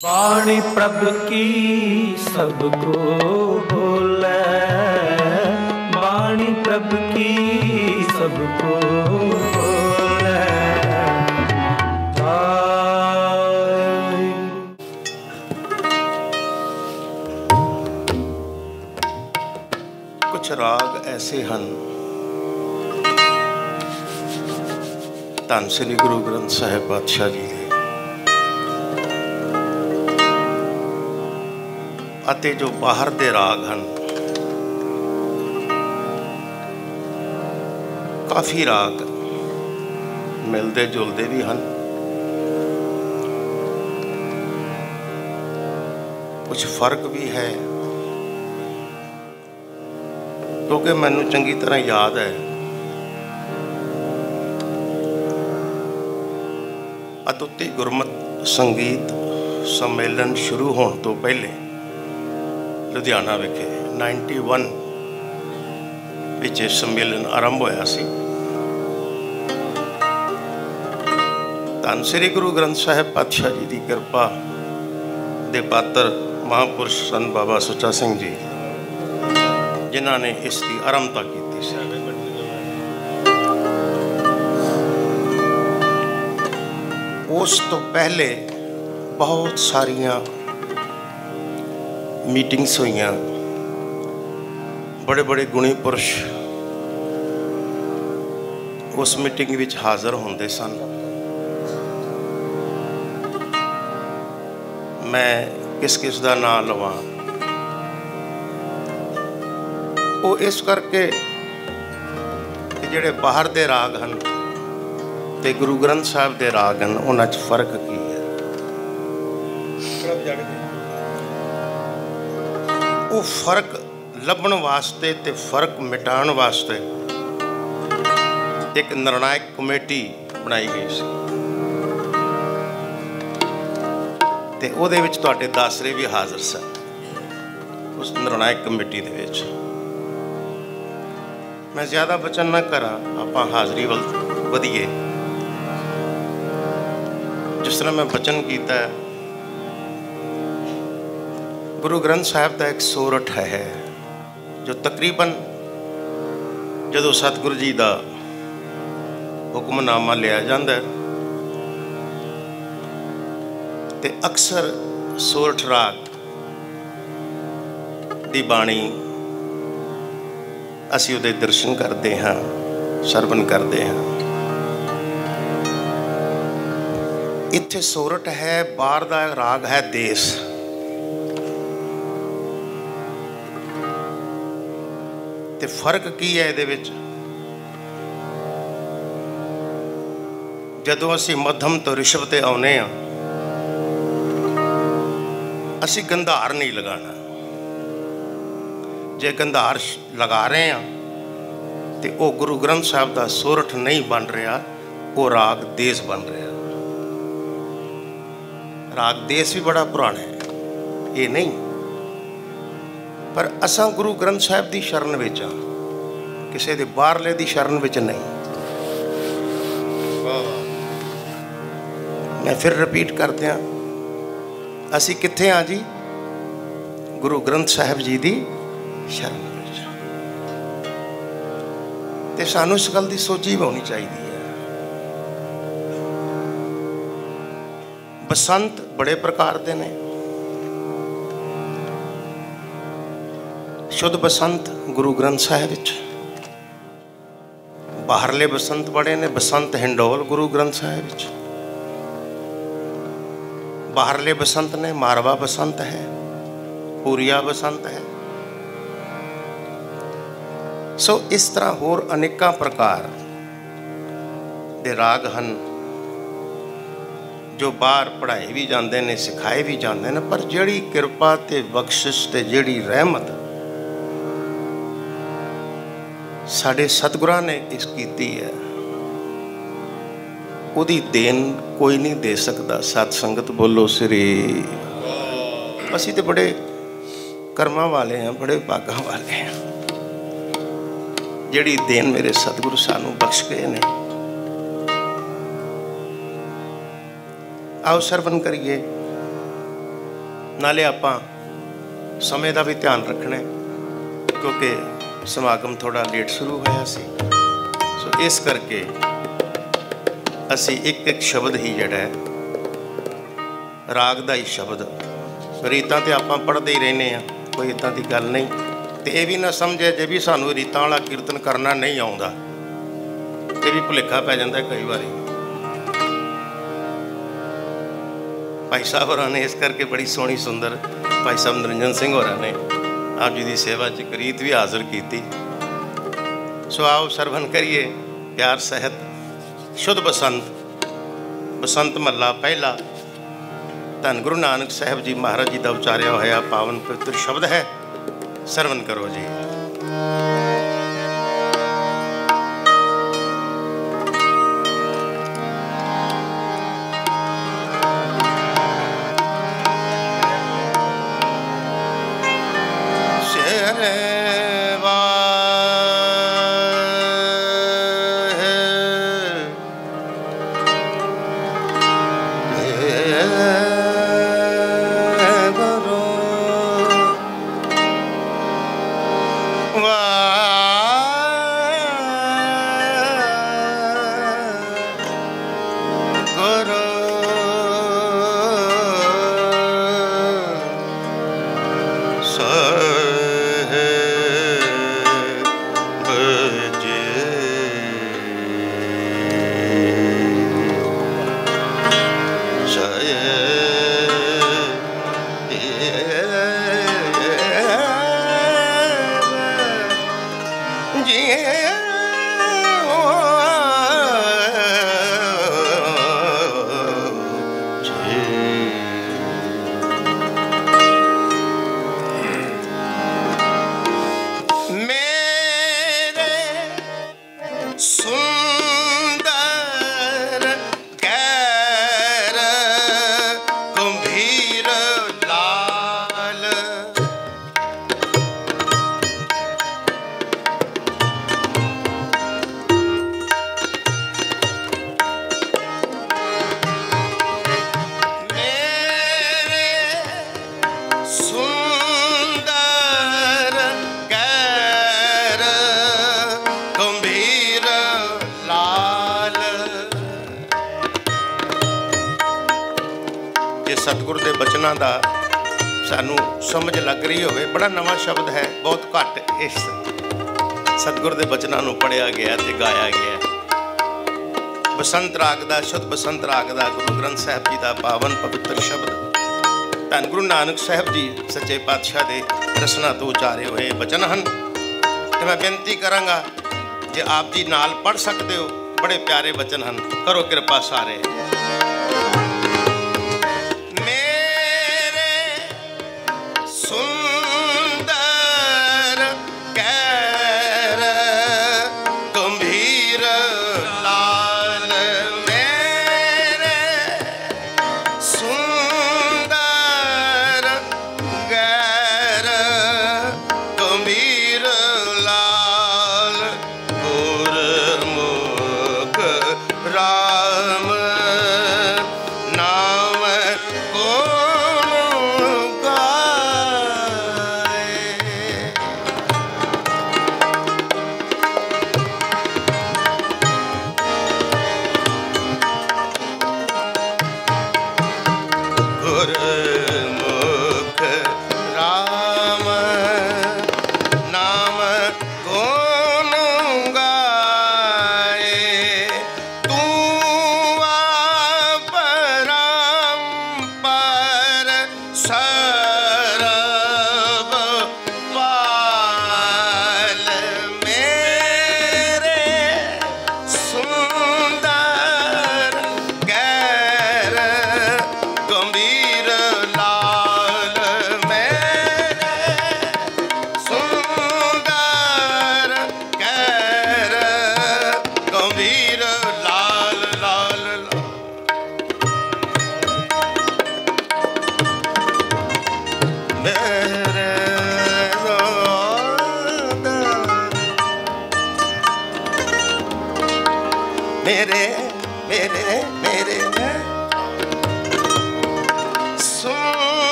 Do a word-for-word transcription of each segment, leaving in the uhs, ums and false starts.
वाणी प्रभ की सबको बोले, वाणी प्रभ की सबको बोले। कुछ राग ऐसे हैं धन श्री गुरु ग्रंथ साहिब पातशाह जी के ਅਤੇ जो बाहर के राग हैं काफ़ी राग मिलते जुलते भी हैं, कुछ फर्क भी है क्योंकि मैनू चंगी तरह याद है अतुत्ती गुरमत संगीत सम्मेलन शुरू होने तो पहले लुधियाना विखे नाइनटी वन विच सम्मेलन आरंभ होया सी। धन श्री गुरु ग्रंथ साहिब पातशाह जी की कृपा दे पात्र महापुरुष संत बाबा सुच्चा सिंह जी जिन्हों ने इसकी आरंभता की सी। उस तो पहले बहुत सारिया मीटिंग्स हुई, बड़े बड़े गुणी पुरुष उस मीटिंग विच हाज़र होंदे सन। मैं किस किस दा नाम लवां, वो इस करके जिहड़े बाहर दे राग हैं ते गुरु ग्रंथ साहिब दे राग हैं उन्हां च फर्क की है। वो फर्क लभण वास्ते ते फर्क मिटाण वास्ते एक निर्णायक कमेटी बनाई गई सी ते उहदे विच तुहाडे दासरे भी हाज़र सन उस निर्णायक कमेटी दे विच। मैं ज़्यादा बचन ना करा, आपां हाज़री वल वधीए। जिस तरह मैं बचन किया गुरु ग्रंथ साहिब का एक सोरठ है जो तकरीबन जदों सतगुरु जी का हुक्मनामा लिया जाता है तो अक्सर सोरठ राग की बाणी असी उहदे दर्शन करते हाँ, सरवण करते हाँ। इत्थे सोरठ है, बाहर का राग है देश। ते फर्क की है ये विच, जदों असी मध्यम तो रिषभ ते आउने आ असी गंधार नहीं लगाना। जे गंधार लगा रहे हैं तो वो गुरु ग्रंथ साहिब का सोरठ नहीं बन रहा, वो राग देश बन रहा। राग देश भी बड़ा पुराना है ये नहीं, पर असा गुरु ग्रंथ साहिब की शरण विच हाँ, किसी के बाहरले की शरण विच नहीं। मैं फिर रिपीट कर दिया, असी कित्थे हाँ जी, गुरु ग्रंथ साहिब जी की शरण विच। ते सानू इस गल की सोची भी होनी चाहिए है। बसंत बड़े प्रकार के ने, शुद्ध बसंत गुरु ग्रंथ साहिब विच, बाहरले बसंत बड़े ने। बसंत हिंडोल गुरु ग्रंथ साहिब विच, बाहरले बसंत ने मारवा बसंत है, पूरिया बसंत है। सो इस तरह होर अनेक प्रकार दे राग हैं जो बाहर पढ़ाए भी जाते हैं, सिखाए भी जाते हैं, पर जिहड़ी कृपा ते बख्शिश ते जिहड़ी रहमत साढ़े सतगुरां ने इस कीती है, उहदी देन कोई नहीं दे सकता। सत संगत बोलो श्री। असी तो बड़े कर्मां वाले हैं, बड़े भागां वाले हैं, जिहड़ी देन मेरे सतगुरु सानू बख्श गए ने। आओ सरवण करिए नाले आपां समय का भी ध्यान रखना है क्योंकि समागम थोड़ा लेट शुरू होया सी। सो इस करके असी एक एक शब्द ही जड़ा है राग का ही शब्द, रीतां तो आपां पढ़ते ही रहने हैं, कोई इदां की गल नहीं। तो यह भी ना समझे जे भी सानू रीतां वाला कीर्तन करना नहीं आउंदा, ये भी भुलेखा पै जाता है कई बार। भाई साहब होरां ने इस करके बड़ी सोहनी सुंदर भाई साहब निरंजन सिंह होरां ने आप जी की सेवा च एक रीत भी हाजिर की। सो आओ सरवण करिए प्यार सहित शुद्ध बसंत बसंत महला पहला धन गुरु नानक साहब जी महाराज जी का उचारिया होया पावन पवित्र शब्द है, सरवण करो जी। सतगुर के बचनों का सानू समझ लग रही होवे, बड़ा नवा शब्द है, बहुत घट इस सतगुर के बचनों को पढ़िया गया ते गाया गया। बसंत राग का शुद्ध बसंत राग का गुरु ग्रंथ साहब जी का पावन पवित्र शब्द धन गुरु नानक साहब जी सच्चे पातशाह के रसना तो उचारे हुए बचन हैं। तो मैं बेनती करांगा जे आप जी नाल पढ़ सकते हो, बड़े प्यारे बचन हैं, करो कृपा सारे। राम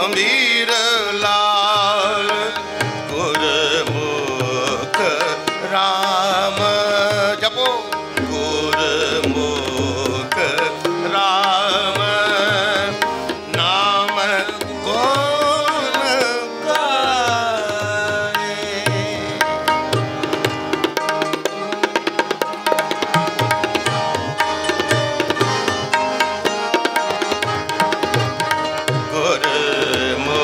मीर लाल गुरमुख राम जपो गुरमुख राम नाम कौन गाए। गुरमुख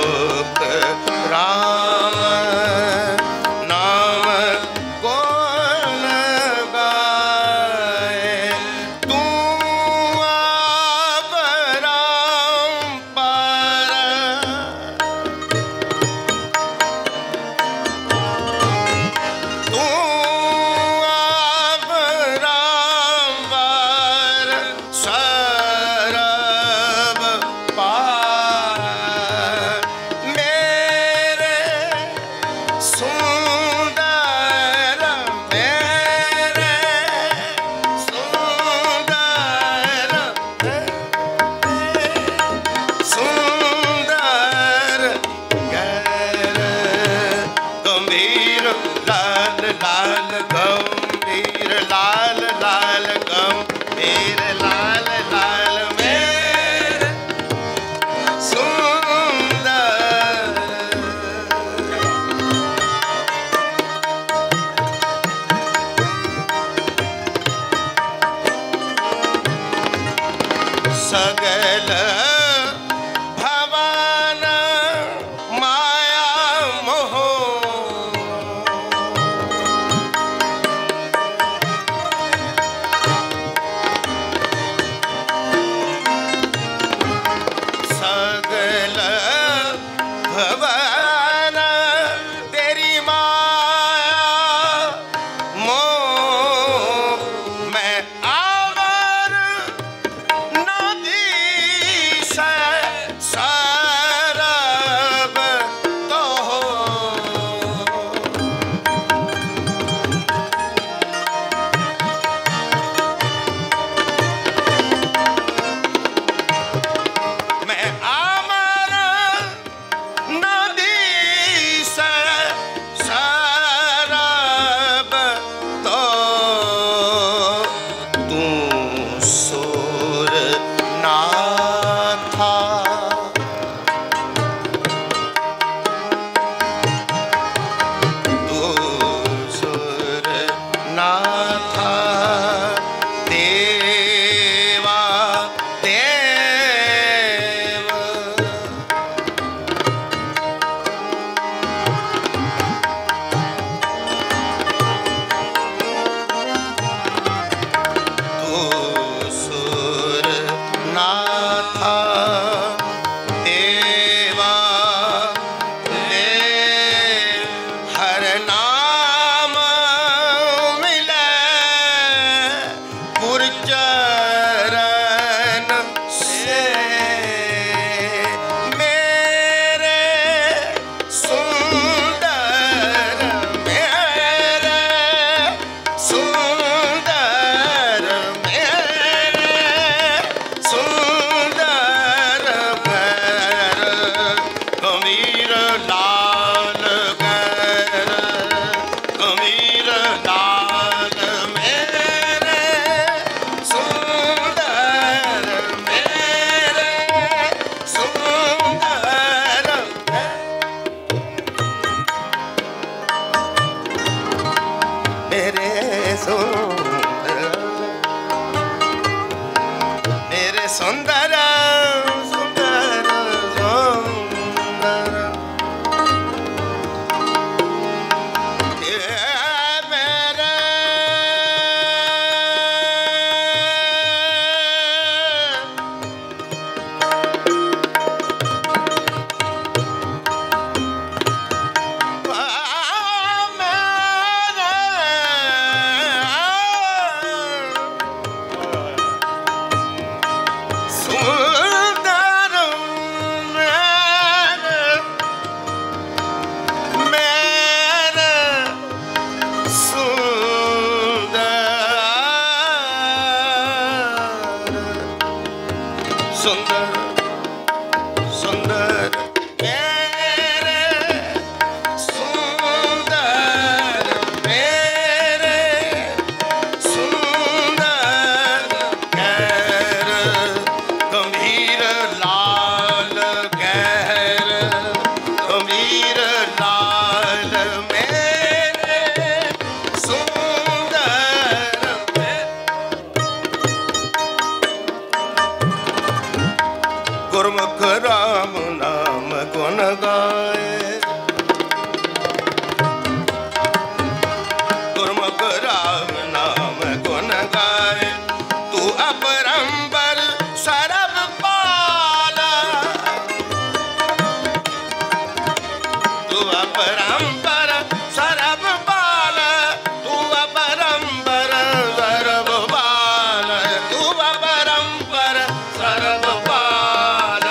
अपरंपर सरब बाल तू अपरंपर सरब बाल तू अपरंपर सरब बाल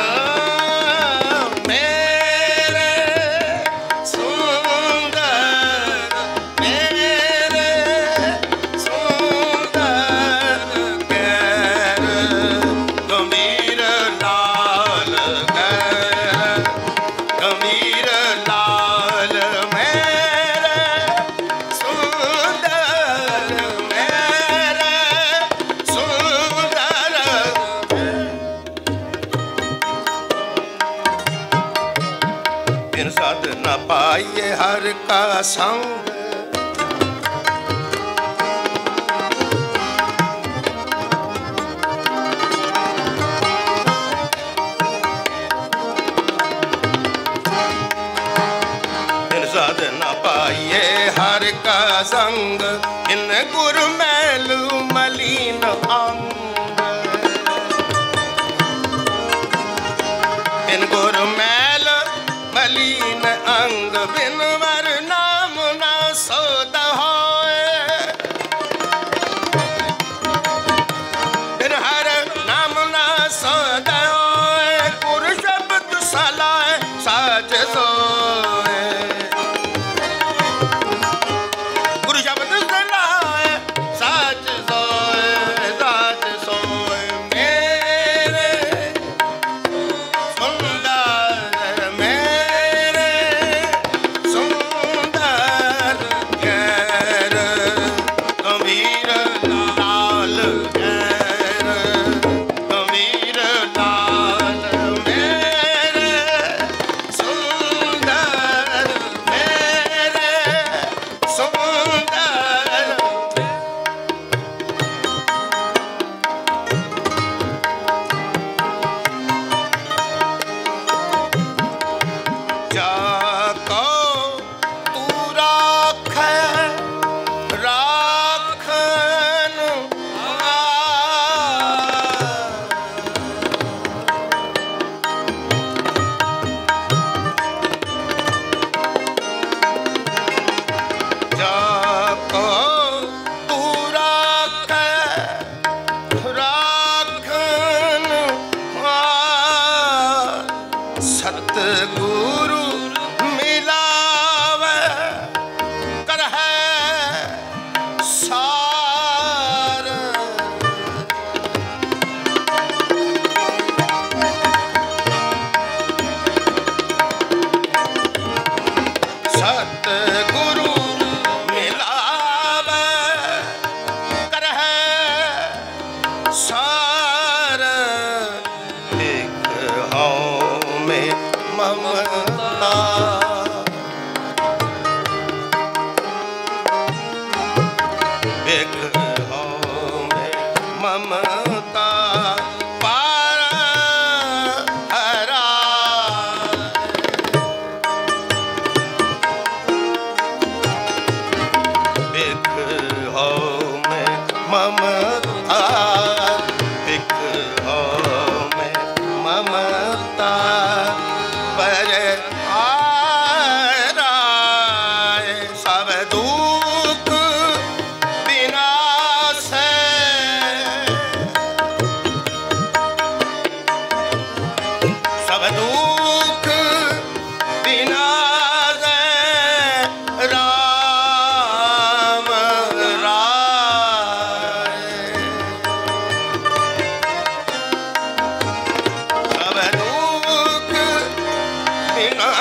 मेरे सुंदर मेरे सुंदर गैर गंभीर लाल गैर गंभीर लाल मेरे सुंदर मेरे सुंदर बिन साध न पाइए हर का संग बिन साध न पाइए हर का संग इन गुरु मैलू मलिन अंग बिन गुरु मैल मलिन अंग बिन वर नाम न सोद होए बिन हर नाम न सोद होए गुरु शब्द सलाए साच सोए गुरु शब्द सलाए साच सोए साच सोए मेरे सुंदर मेरे सुंदर गैर गंभीर लाल गैर गंभीर लाल मेरे सुंदर मेरे सुंदर जाको तू राखे राखन जाको तू राखे राखन सतगुरु मिलावे कर है सार सतगुरु मिलावे कर है सार एक हूँ में ममता एक हूँ में ममता पार हरा एक हूँ में ममता एक हूँ में ममता पर आए सब दुख विनाश सब दुख विनाश राम राय सब दुख विनाश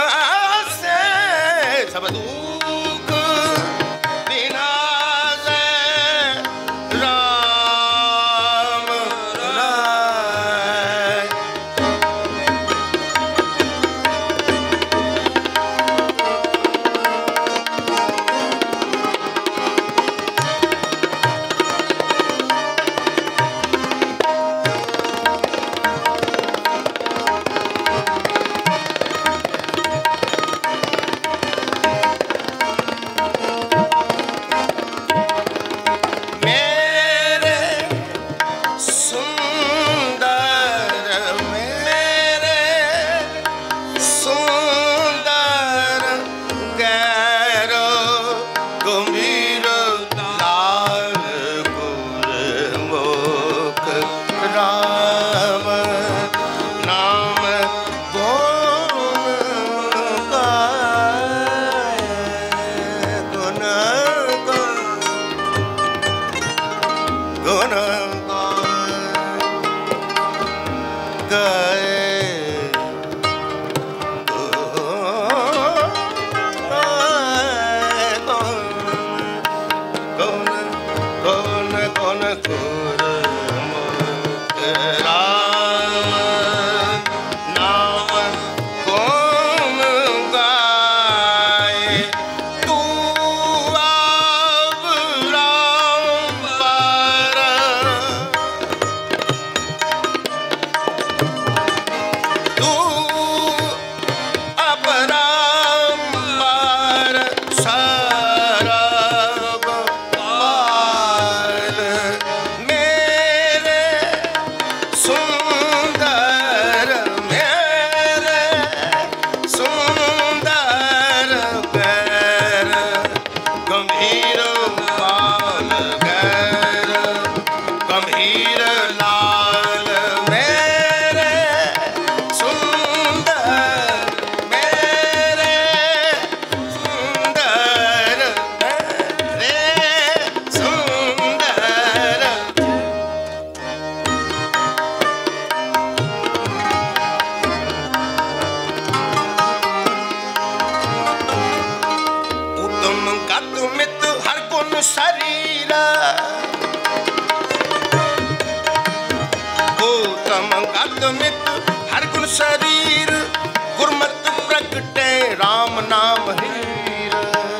मित हर गुण शरीर गुरमत प्रगटे राम नाम हीर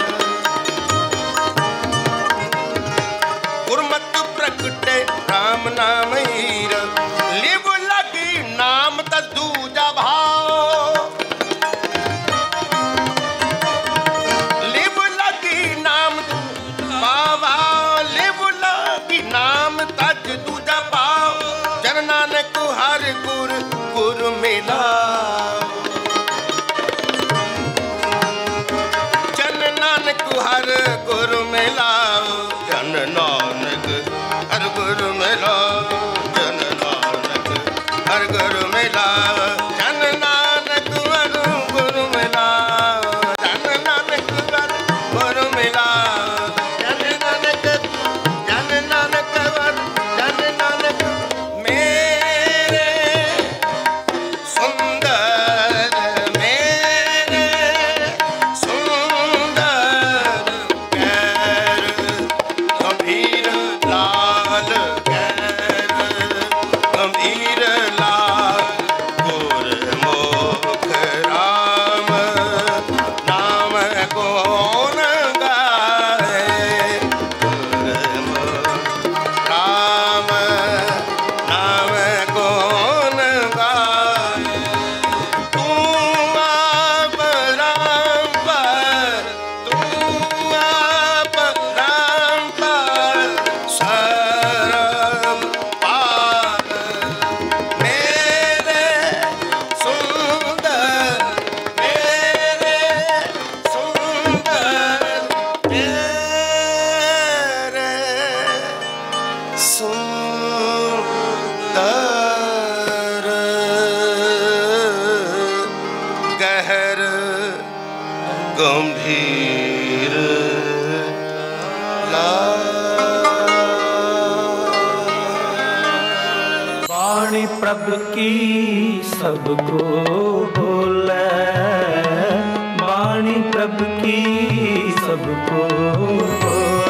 गुरमत प्रगटे राम नाम हीर लिव लगी नाम त दूजा भाव लिव लगी नाम बाबा लिव लगी नाम तज दूजा भाव जन नानक हर गुर गुर मिला जन नानक हर गुर मिला जन नानक हर गुर मिला जन नानक हर गुर मिला जन नानक हर गुर मिला जन नानक हर गुर मिला जन नानक जन नानक हर जन नानक मेरे सुंदर मेरे सुंदर कैर गंभीर लाल कैर गंभीर लाल गुरमुख राम नाम कौन गाए गुरमुख राम नाम कौन गाए तू आप राम पर तू आप राम पर शरण पार मेरे सुंदर मेरे सुंदर मेरे सुंदर गहर गंभीर वाणी प्रभु की सबको बोले वाणी प्रभु की सबको बोले